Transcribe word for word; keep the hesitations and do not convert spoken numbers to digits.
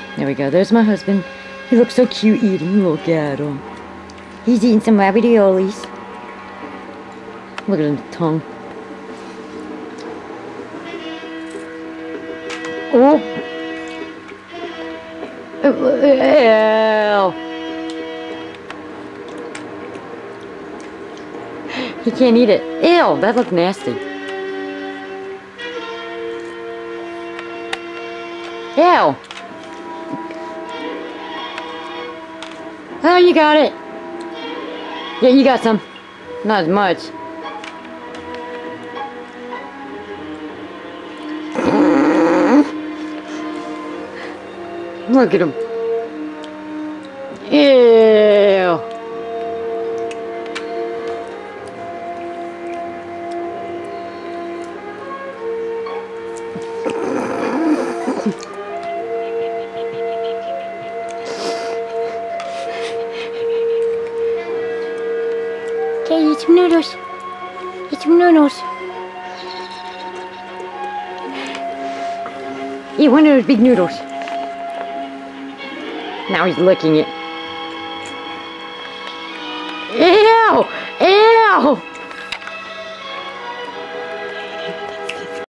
There we go. There's my husband. He looks so cute eating. Look at him. He's eating some raviolis. Look at his tongue. Oh. Ew. He can't eat it. Ew, that looked nasty. Ew. Oh, you got it. Yeah, you got some. Not as much. Look at him. Ew. Okay, eat some noodles. Eat some noodles. Eat one of those big noodles. Now he's licking it. Ew! Ew!